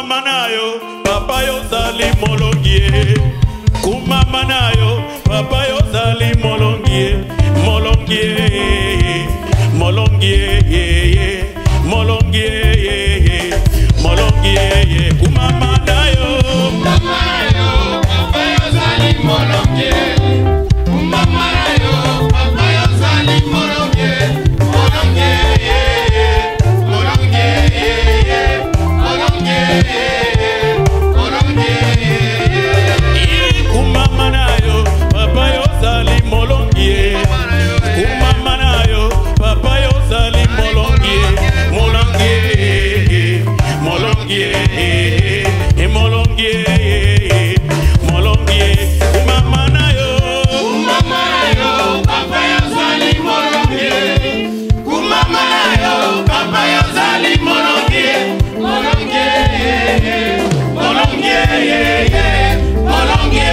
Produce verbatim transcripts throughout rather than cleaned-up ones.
kumama nayo papa yo zali molongie kumama nayo papa yo zali molongie molongie molongie molongie molongie kumama nayo kumama nayo papa yo zali molongie kumama nayo papa yo zali molongie molongie molongie molongie molongie kumama nayo papa yo zali molongie kumama nayo papa yo zali molongie molongie molongie molongie molongie kumama nayo kumama nayo papa yo zali molongie kumama nayo papa yo zali molongie molongie molongie molongie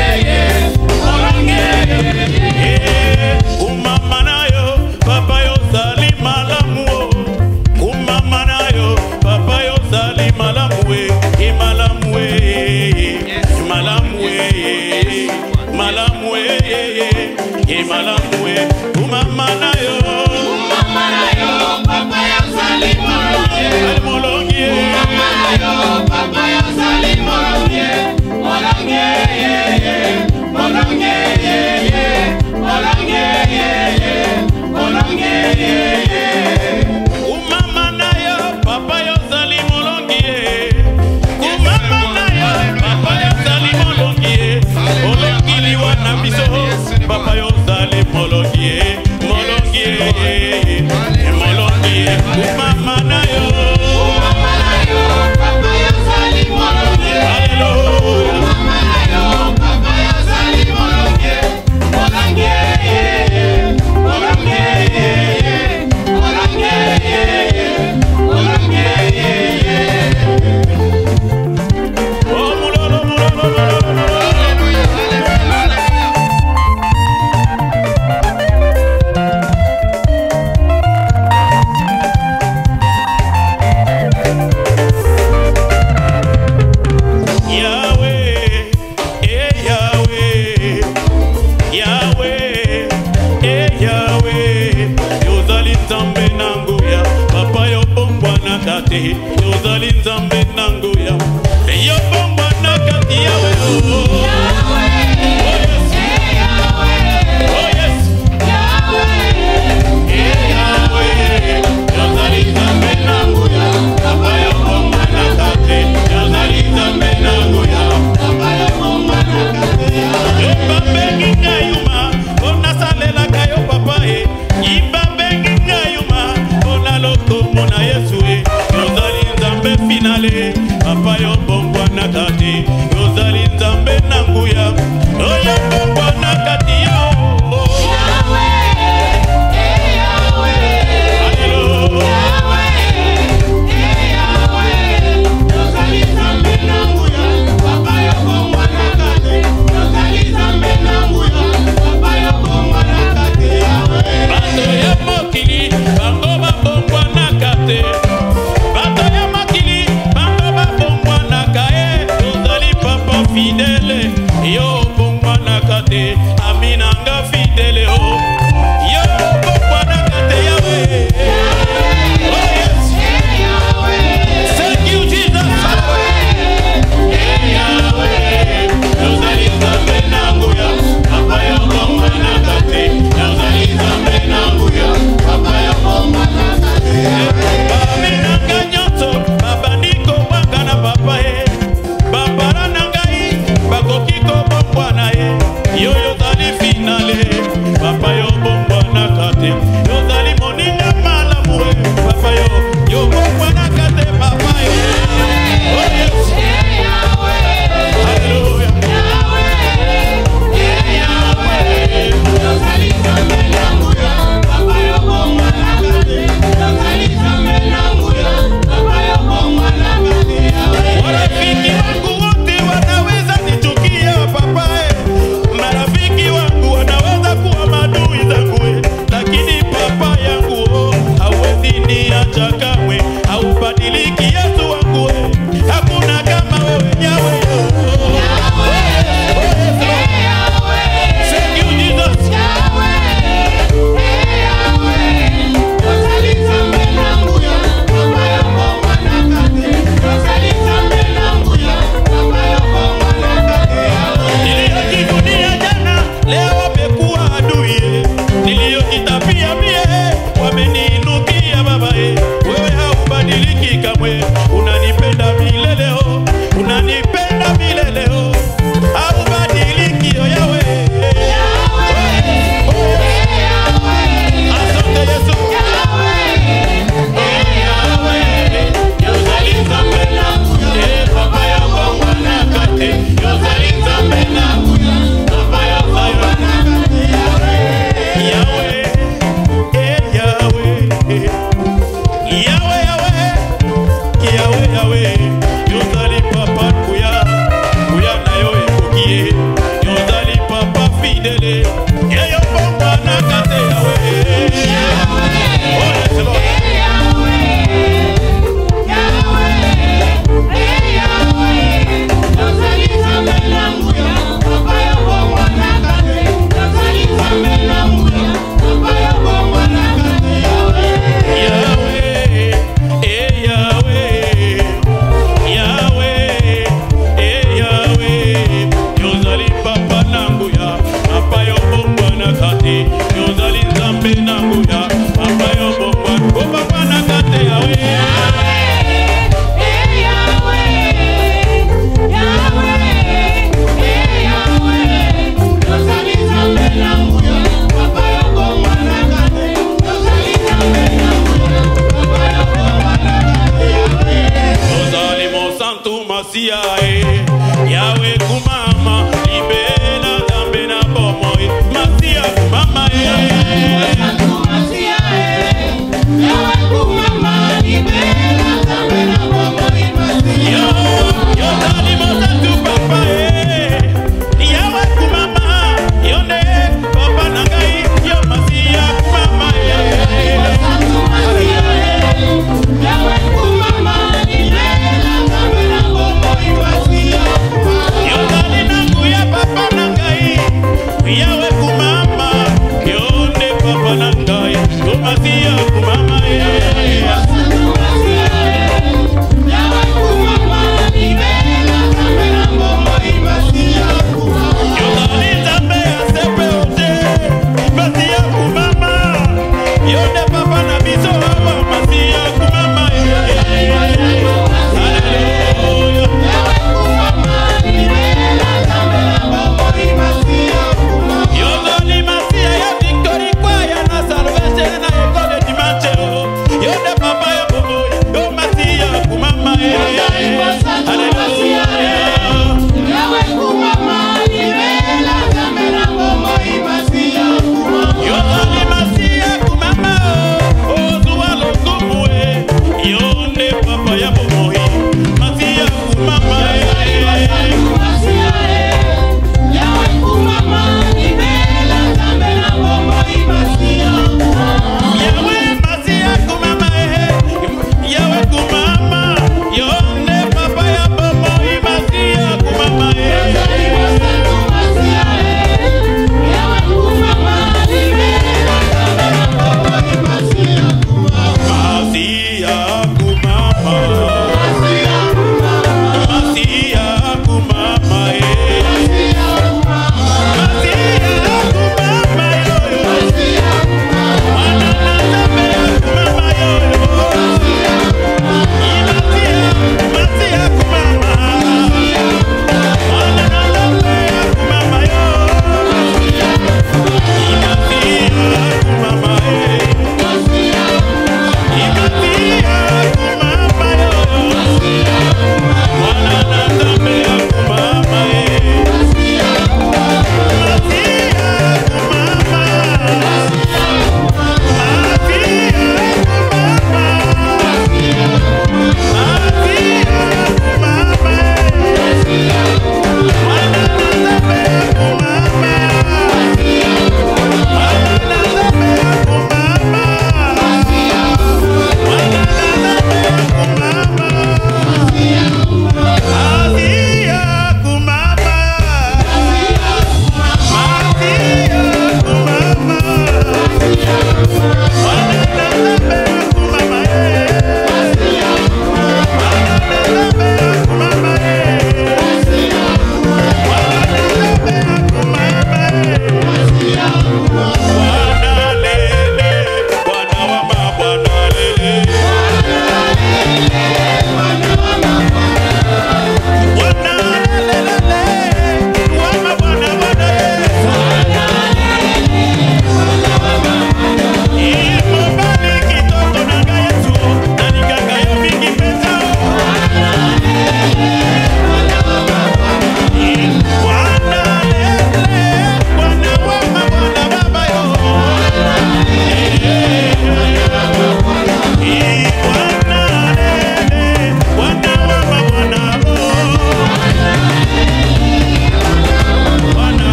kumama nayo papa yo zali malamu kumama nayo papa yo zali malamu e malamu e malamu e malamu e e malamu e kumama nayo kumama nayo papa yo zali molongie molongie kumama nayo papa yo zali molongie molongie molongie molongie molongie kumama nayo papa yo zali molongie kumama nayo papa yo zali molongie molongili wana biso papa yo zali molongie molongie molongie kumama nayo kumama nayo papa yo zali molongie haleluya kumama nayo papa yo zali molongie molongie molongie molongie molongie oh mulolo mulolo mulolo Yahweh, eh Yahweh, Yahweh, eh Yahweh, yozali nzambe nanguya, papa yo bongwa na kati, yozali nzambe nanguya, yo bongwa na kati Yahweh, oh yes, oh yes, eh Yahweh, yozali nzambe nanguya, papa yo bongwa na kati, yozali nzambe nanguya. Iba bengi ngayuma, ona salela kayo papa e. Iba bengi ngayuma, ona loko mona Yesu e. Yozali nzambe finale, papa yo bongwa na kati. Yozali nzambe nangu masia eh. Yawe kumama libela zambe na bomoi masia kumama eh. Masia eh. Yawe kumama libela zambe na bomoi masia. Yo yo tali mosa tu papa eh. Yawe kumama yone papa nangai yo masia kumama eh. Masia eh. Yawe kumama libela zambe na bomoi masia. Yo tali nangu ya papa nangai yawe kumama yone papa nangai yo masia kumama eh. Masia kumama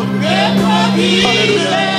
Alléluia.